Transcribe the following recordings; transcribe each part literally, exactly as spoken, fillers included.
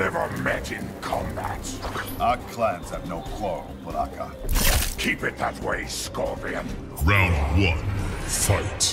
never met in combat. Our clans have no quarrel, Baraka. Keep it that way, Scorpion. Round one, fight.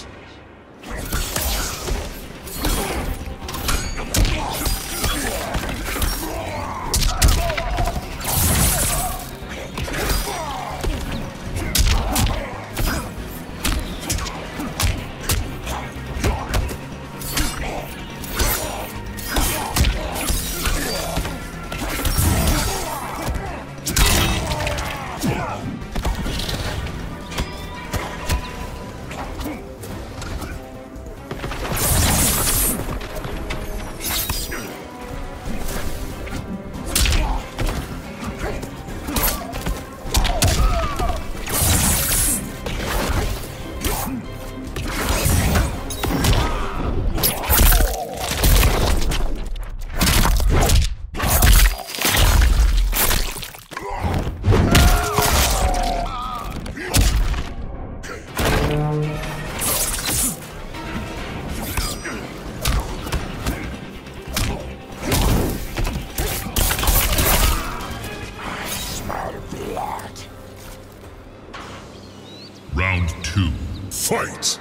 Round two, fight!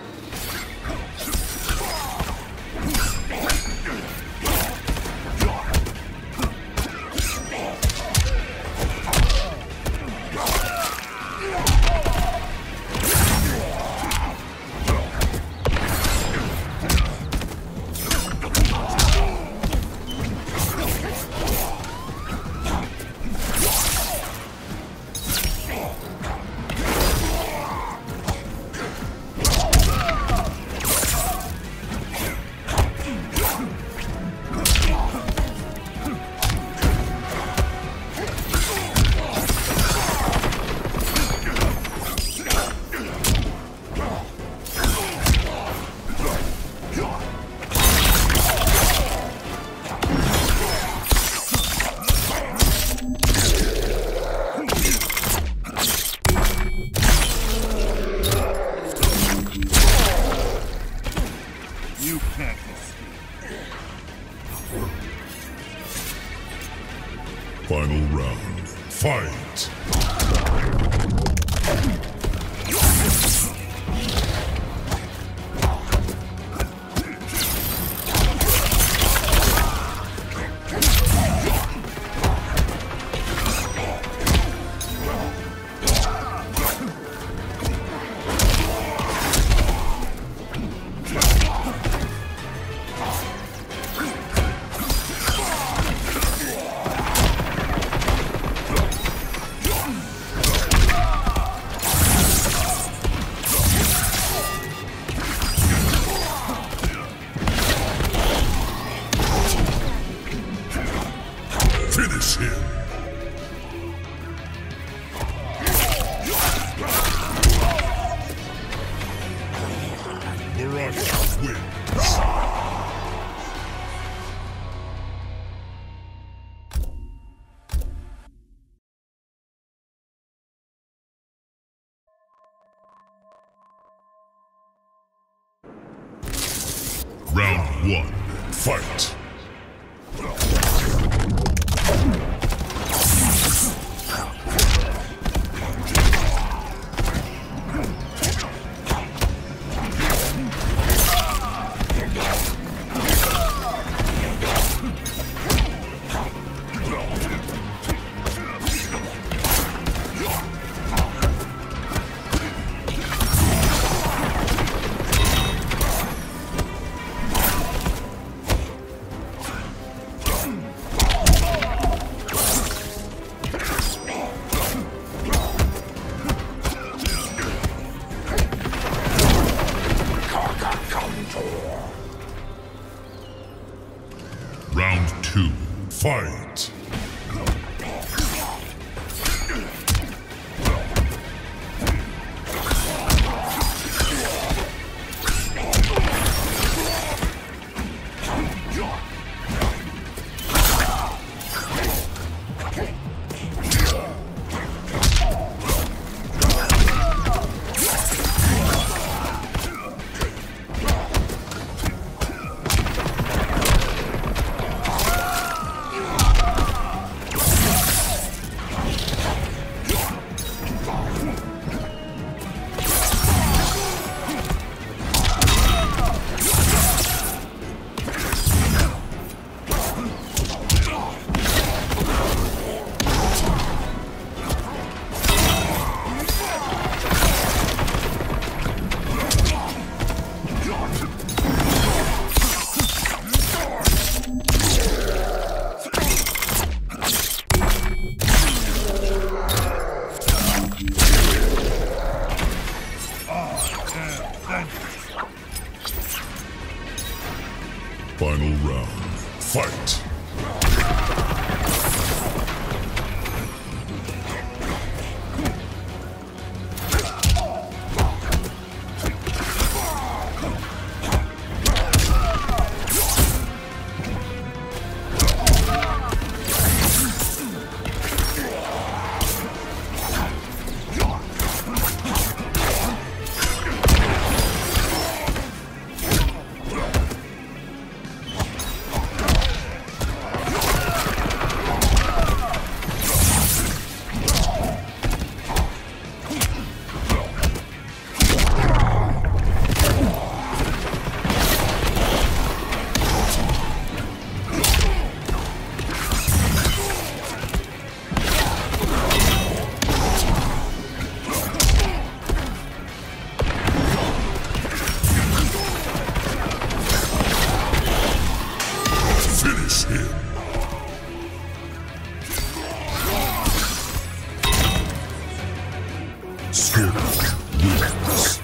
You can't escape. Final round, fight! Finish him! Baraka wins! Round one, fight! Round two, fight! Final round. Fight! Finish him. Scorpion wins.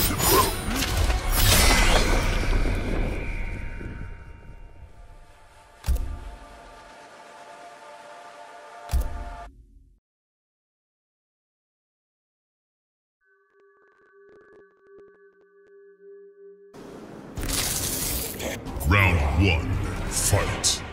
Round one, fight.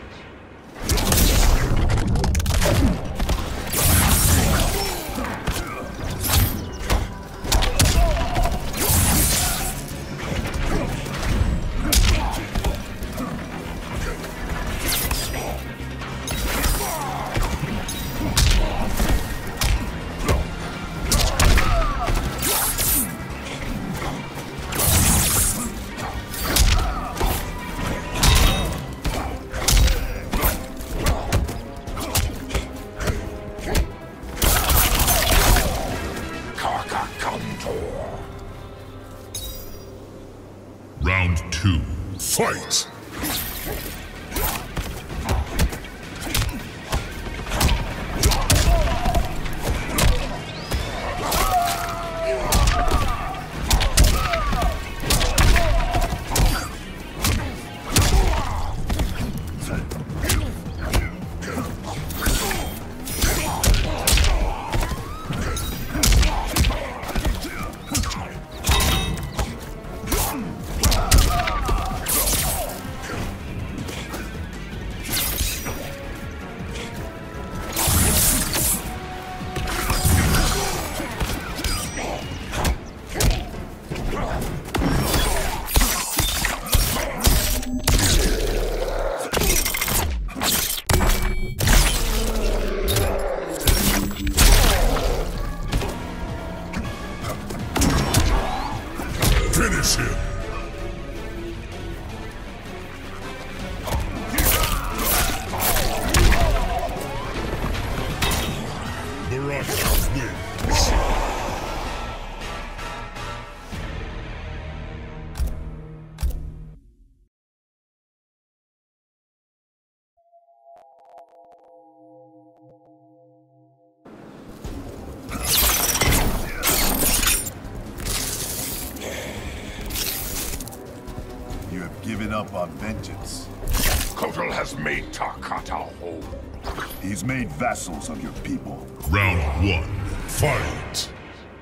Round two, fight! Finish him! Baraka wins! You have given up on vengeance. Kotal has made Tarkata whole. He's made vassals of your people. Round one, fight!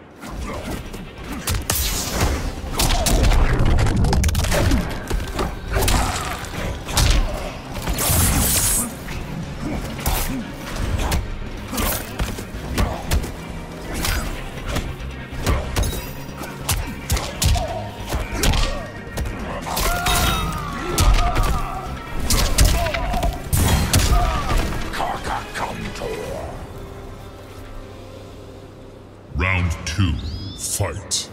Round two, fight!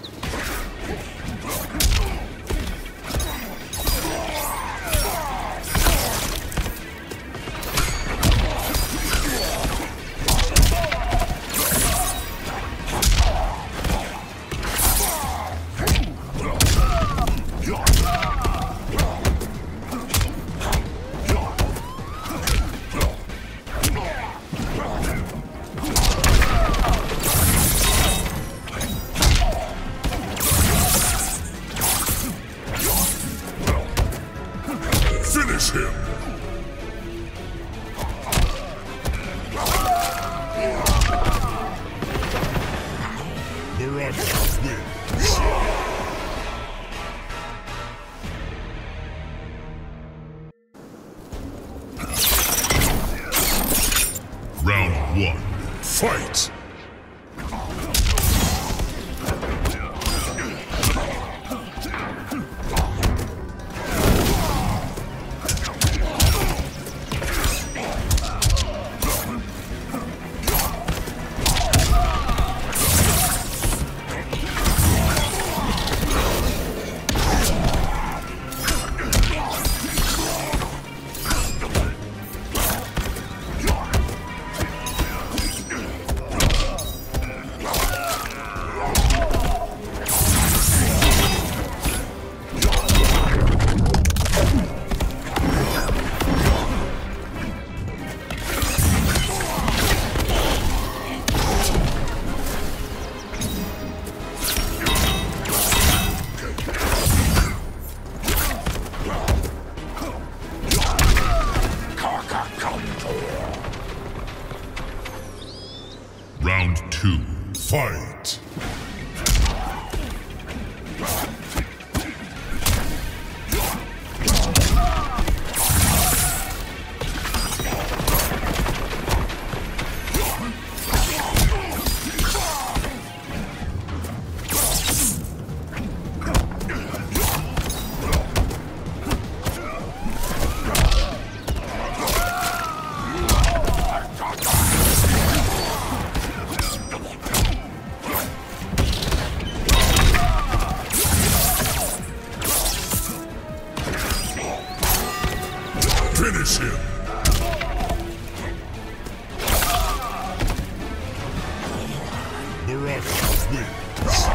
Baraka wins. Round one, fight! Round two, fight! Finish him! Baraka wins.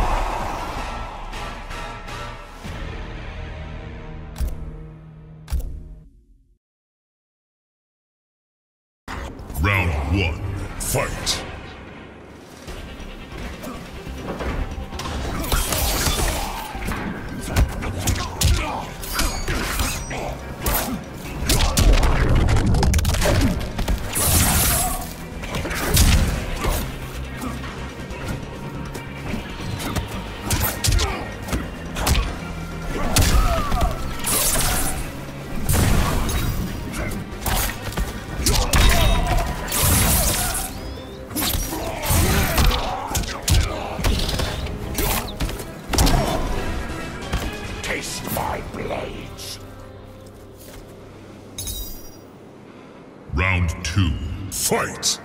Round one, fight! Taste my blades. Round two, fight!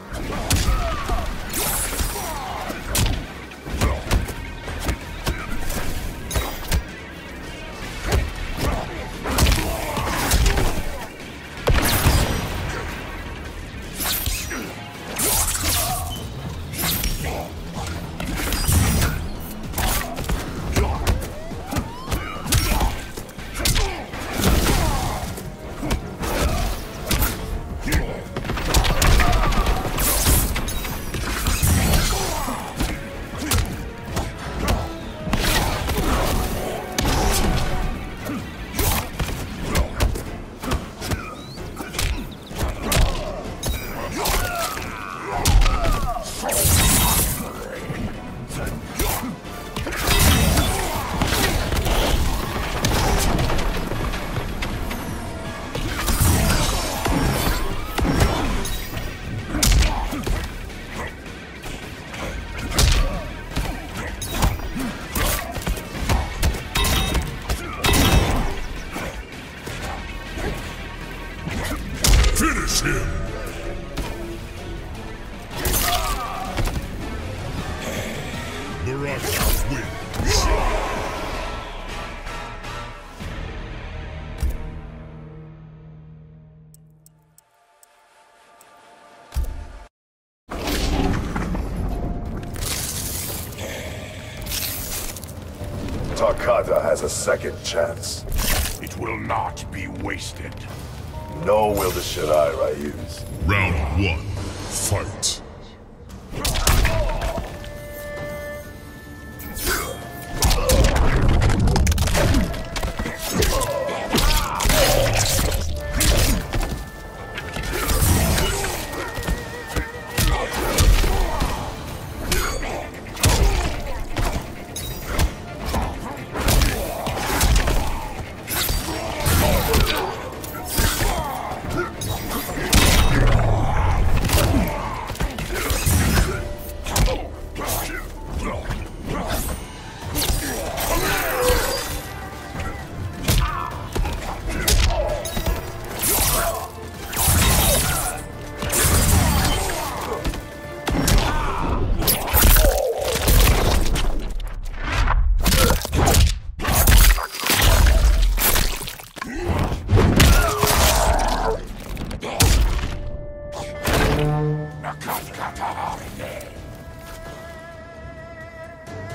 Finish him! Baraka wins. Tarkata has a second chance. It will not be wasted. No will the Shirai use. Round one, fight!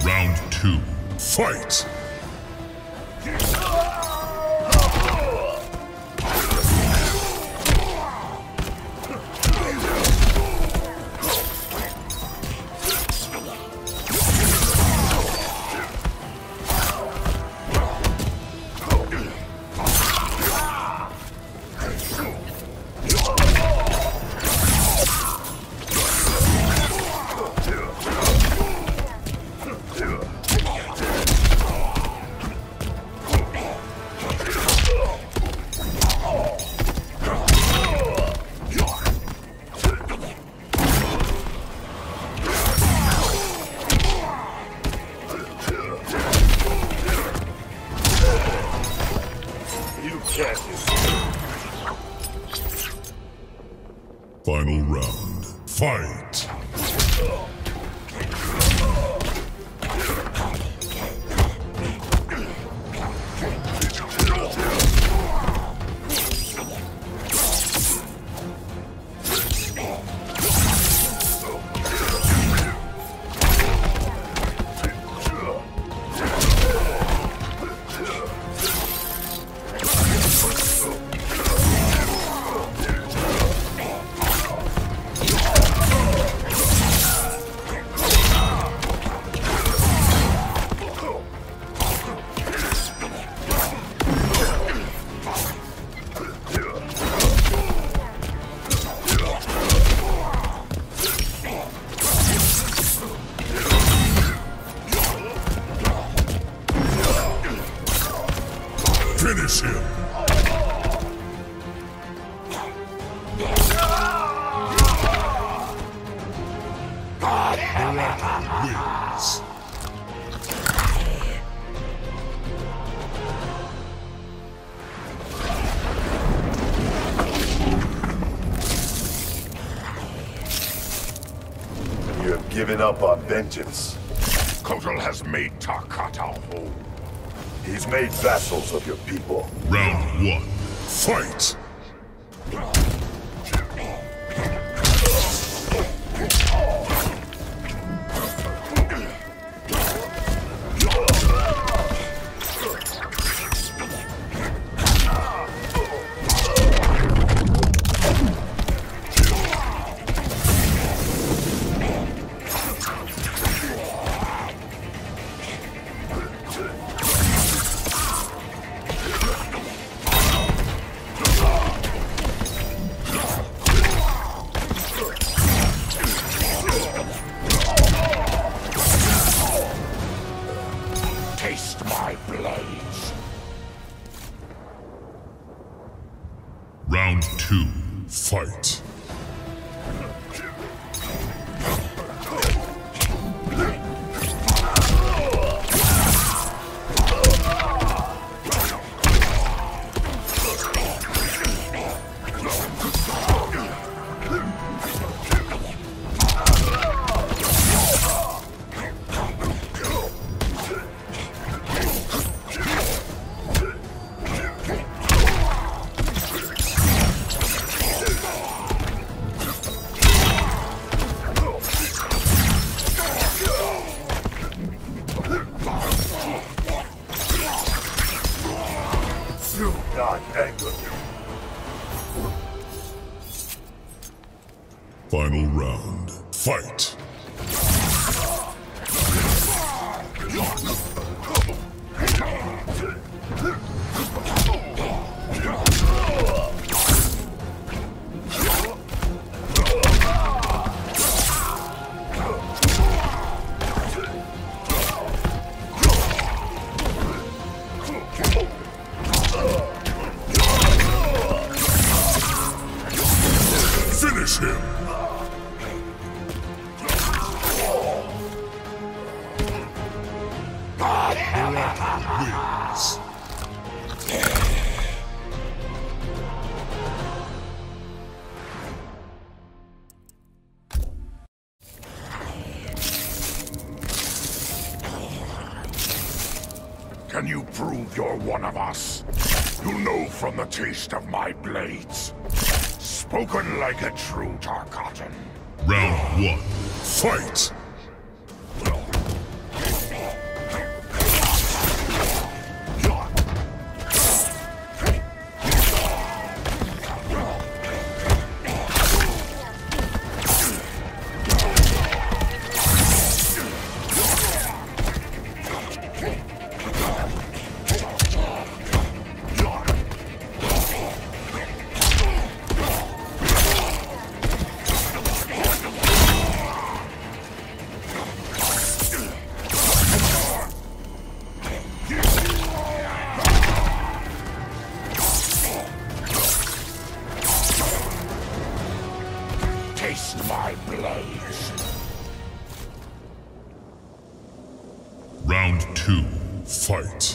Round two, fight! Final round. Fight! Finish him! Wins. You have given up on vengeance. Kotal has made Tarkata whole. He's made vassals of your people. Round one, fight! Taste my blades. Round two, fight! Do not anger me. Final round, fight! Finish him! Wins. Can you prove you're one of us? You'll know from the taste of my blades. Spoken like a true Tarkatan. Round one, fight! Round two, fight.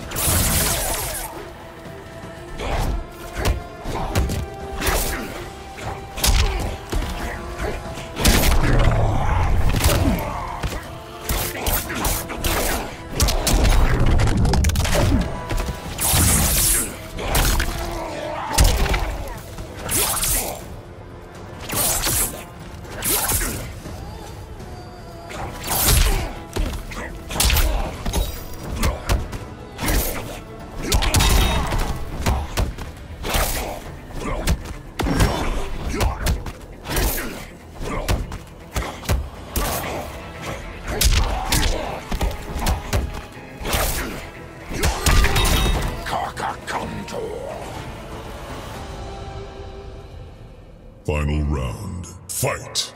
Final round, fight!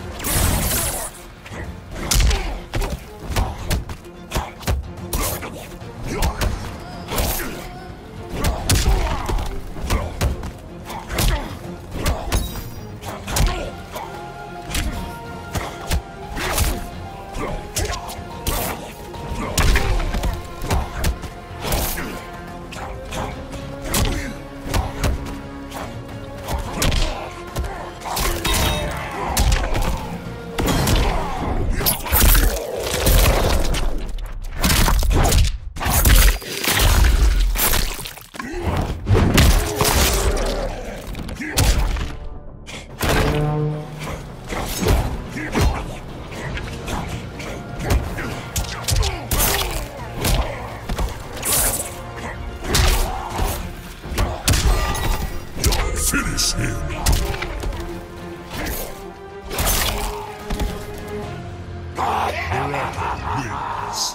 Finish him! Wins.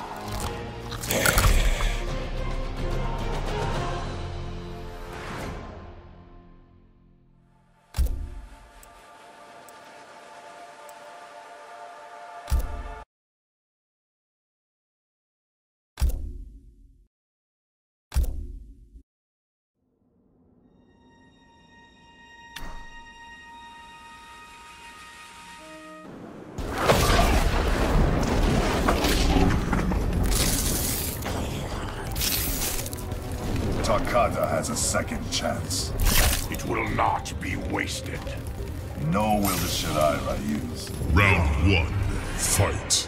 Takada has a second chance. It will not be wasted. No will the Shiraira use. Round one, fight.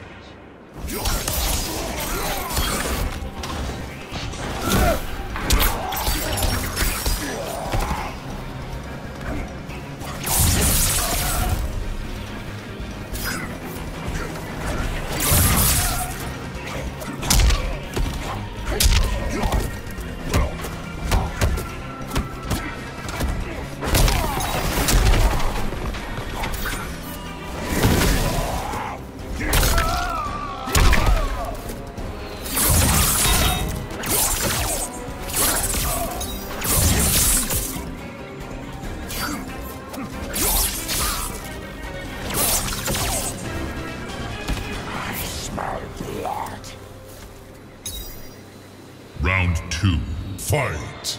Round two, fight!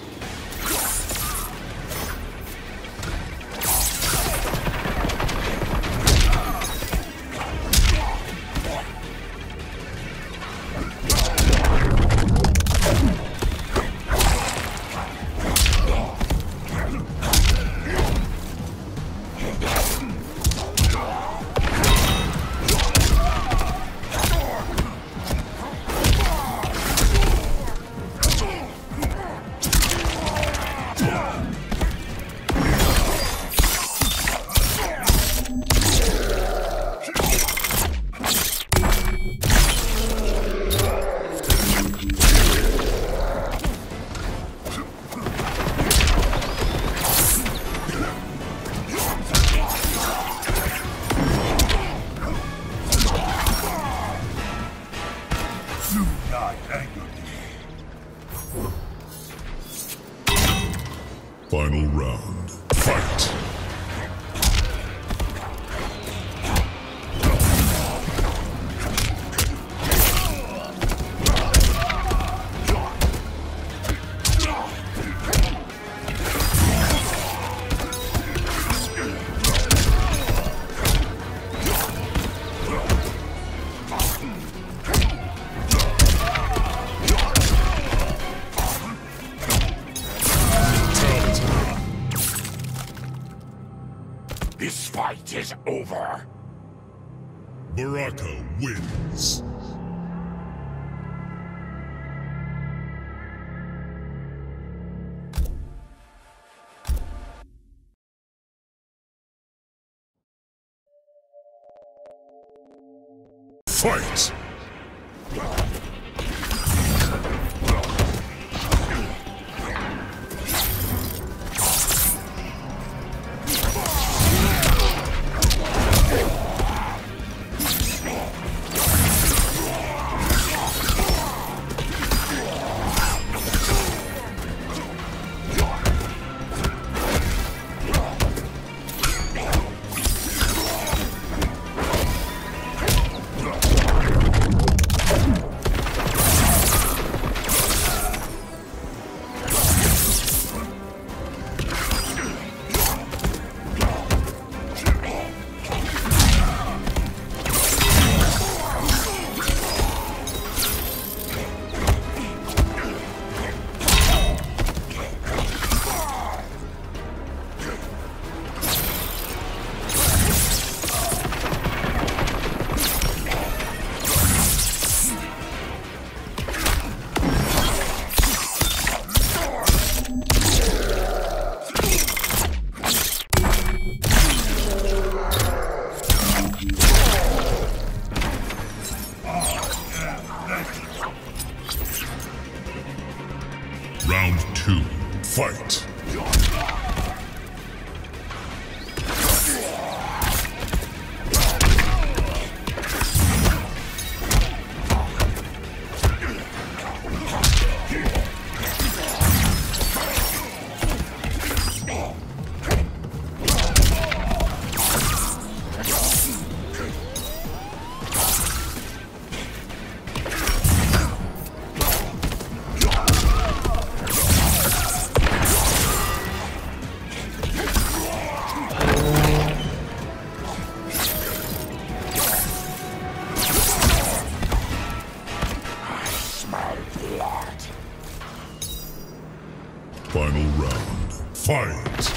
Final round, fight! is over. Baraka wins. Fight! Round two, fight! Final round, fight!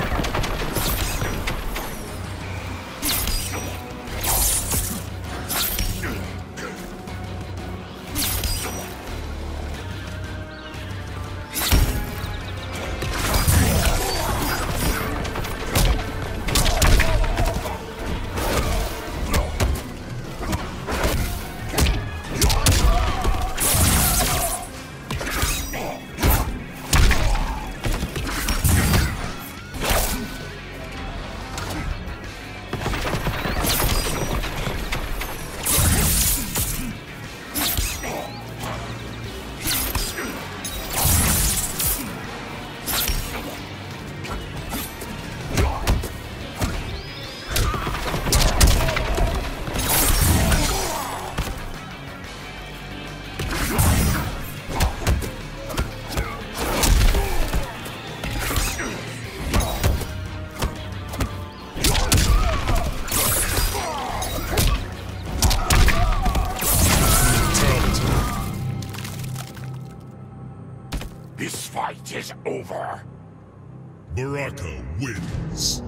This fight is over. Baraka wins.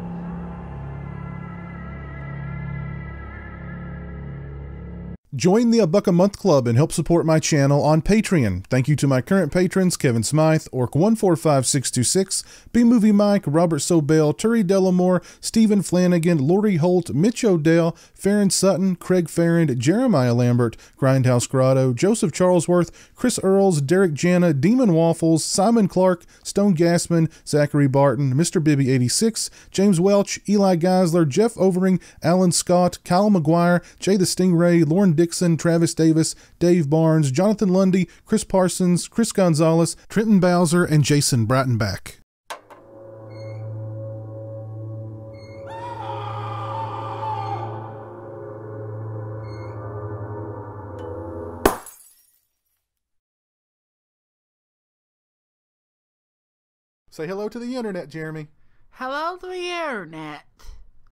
Join the A Buck a Month Club and help support my channel on Patreon. Thank you to my current patrons, Kevin Smythe, Orc one four five six two six, B-Movie Mike, Robert Sobel, Turi Delamore, Stephen Flanagan, Lori Holt, Mitch Odell, Farron Sutton, Craig Farrand, Jeremiah Lambert, Grindhouse Grotto, Joseph Charlesworth, Chris Earls, Derek Jana, Demon Waffles, Simon Clark, Stone Gassman, Zachary Barton, Mister Bibby eighty-six, James Welch, Eli Geisler, Jeff Overing, Alan Scott, Kyle McGuire, Jay the Stingray, Lauren Dixon, Travis Davis, Dave Barnes, Jonathan Lundy, Chris Parsons, Chris Gonzalez, Trenton Bowser, and Jason Brattenbach. Say hello to the internet, Jeremy. Hello to the internet.